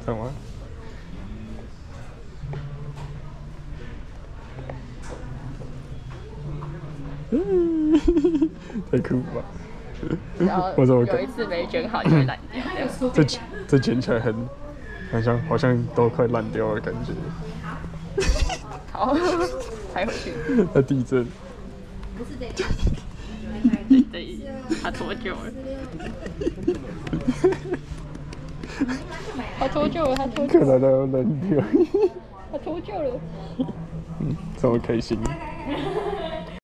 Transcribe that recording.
这样吗？太酷了吧！ 然后有一次没卷好就会烂掉。 这卷起来好像都快烂掉的感觉。 好，抬回去。 那地震。 不是这个。 对，他脱臼了。他脱臼了，他脱臼了。 看到他要烂掉。 他脱臼了。 这么开心。